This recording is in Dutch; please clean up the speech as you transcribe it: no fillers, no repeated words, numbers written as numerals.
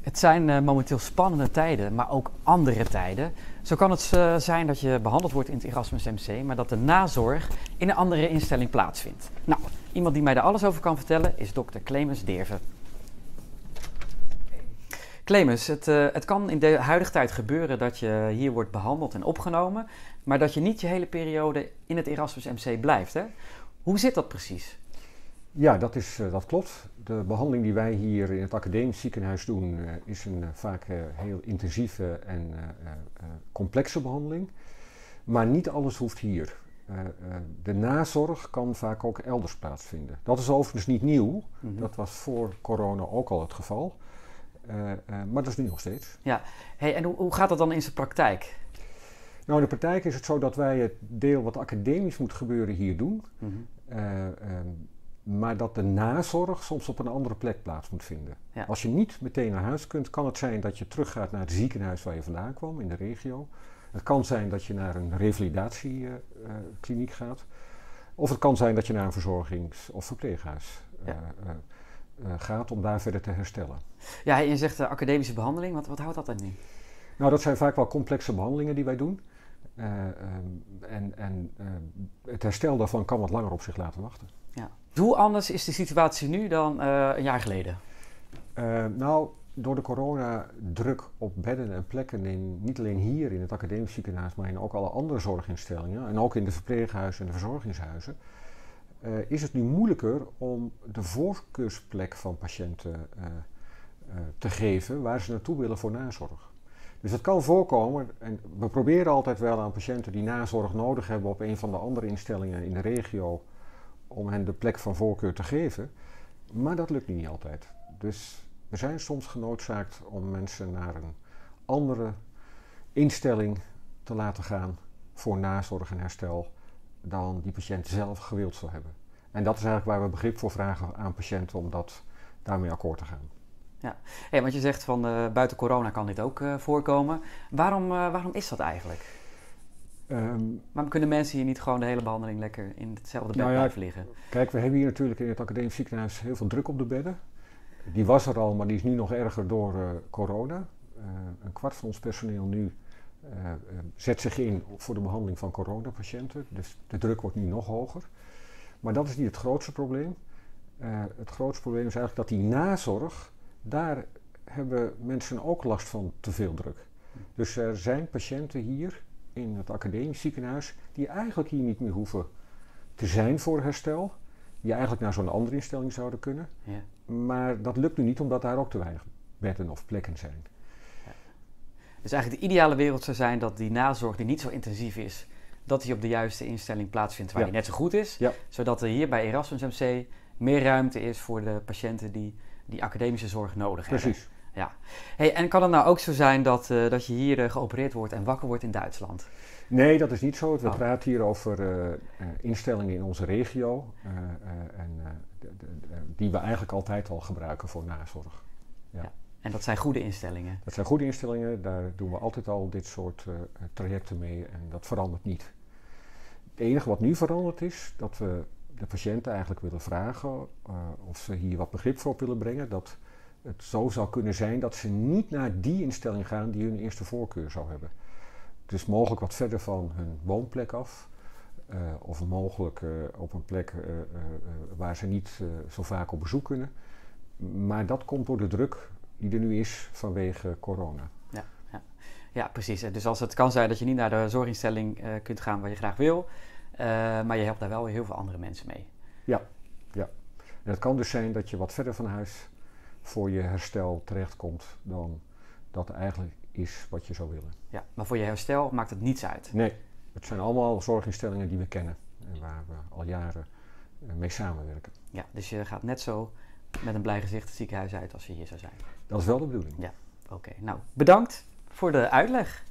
Het zijn momenteel spannende tijden, maar ook andere tijden. Zo kan het zijn dat je behandeld wordt in het Erasmus MC, maar dat de nazorg in een andere instelling plaatsvindt. Nou, iemand die mij daar alles over kan vertellen is dokter Clemens Deerven. Clemens, het kan in de huidige tijd gebeuren dat je hier wordt behandeld en opgenomen, maar dat je niet je hele periode in het Erasmus MC blijft, hè? Hoe zit dat precies? Ja, dat klopt. De behandeling die wij hier in het academisch ziekenhuis doen is een vaak heel intensieve en complexe behandeling. Maar niet alles hoeft hier. De nazorg kan vaak ook elders plaatsvinden. Dat is overigens niet nieuw. Dat was voor corona ook al het geval. Maar dat is nu nog steeds. Ja, hey, en hoe gaat dat dan in zijn praktijk? Nou, in de praktijk is het zo dat wij het deel wat academisch moet gebeuren hier doen. Maar dat de nazorg soms op een andere plek plaats moet vinden. Ja. Als je niet meteen naar huis kunt, kan het zijn dat je teruggaat naar het ziekenhuis waar je vandaan kwam, in de regio. Het kan zijn dat je naar een revalidatiekliniek gaat. Of het kan zijn dat je naar een verzorgings- of verpleeghuis gaat om daar verder te herstellen. Ja, je zegt academische behandeling. Wat houdt dat dan in? Nou, dat zijn vaak wel complexe behandelingen die wij doen. Het herstel daarvan kan wat langer op zich laten wachten. Ja. Hoe anders is de situatie nu dan een jaar geleden? Nou, door de coronadruk op bedden en plekken, niet alleen hier in het academisch ziekenhuis, maar in ook alle andere zorginstellingen en ook in de verpleeghuizen en de verzorgingshuizen, is het nu moeilijker om de voorkeursplek van patiënten te geven waar ze naartoe willen voor nazorg. Dus het kan voorkomen, en we proberen altijd wel aan patiënten die nazorg nodig hebben op een van de andere instellingen in de regio, om hen de plek van voorkeur te geven, maar dat lukt niet altijd. Dus we zijn soms genoodzaakt om mensen naar een andere instelling te laten gaan voor nazorg en herstel dan die patiënt zelf gewild zou hebben. En dat is eigenlijk waar we begrip voor vragen aan patiënten om daarmee akkoord te gaan. Ja, hey, want je zegt van buiten corona kan dit ook voorkomen. Waarom is dat eigenlijk? Maar kunnen mensen hier niet gewoon de hele behandeling lekker in hetzelfde bed blijven liggen? Kijk, we hebben hier natuurlijk in het academisch ziekenhuis heel veel druk op de bedden. Die was er al, maar die is nu nog erger door corona. Een kwart van ons personeel nu zet zich in voor de behandeling van coronapatiënten. Dus de druk wordt nu nog hoger. Maar dat is niet het grootste probleem. Het grootste probleem is eigenlijk dat die nazorg, daar hebben mensen ook last van te veel druk. Dus er zijn patiënten hier in het academisch ziekenhuis die eigenlijk hier niet meer hoeven te zijn voor herstel. Die eigenlijk naar zo'n andere instelling zouden kunnen. Ja. Maar dat lukt nu niet omdat daar ook te weinig bedden of plekken zijn. Ja. Dus eigenlijk de ideale wereld zou zijn dat die nazorg die niet zo intensief is, dat die op de juiste instelling plaatsvindt waar die net zo goed is. Ja. Zodat er hier bij Erasmus MC meer ruimte is voor de patiënten die academische zorg nodig hebben. Precies. Ja. Hey, en kan het nou ook zo zijn dat je hier geopereerd wordt en wakker wordt in Duitsland? Nee, dat is niet zo. We praten hier over instellingen in onze regio die we eigenlijk altijd al gebruiken voor nazorg. Ja. Ja. En dat zijn goede instellingen? Dat zijn goede instellingen, daar doen we altijd al dit soort trajecten mee en dat verandert niet. Het enige wat nu veranderd is, dat we de patiënten eigenlijk willen vragen of ze hier wat begrip voor willen brengen, dat het zo zou kunnen zijn dat ze niet naar die instelling gaan die hun eerste voorkeur zou hebben. Dus mogelijk wat verder van hun woonplek af. Of mogelijk op een plek waar ze niet zo vaak op bezoek kunnen. Maar dat komt door de druk die er nu is vanwege corona. Ja, precies. Dus als het kan zijn dat je niet naar de zorginstelling kunt gaan waar je graag wil. Maar je helpt daar wel weer heel veel andere mensen mee. Ja. En het kan dus zijn dat je wat verder van huis voor je herstel terechtkomt dan dat eigenlijk is wat je zou willen. Ja, maar voor je herstel maakt het niets uit? Nee, het zijn allemaal zorginstellingen die we kennen en waar we al jaren mee samenwerken. Ja, dus je gaat net zo met een blij gezicht het ziekenhuis uit als je hier zou zijn? Dat is wel de bedoeling. Ja, oké. Nou, bedankt voor de uitleg.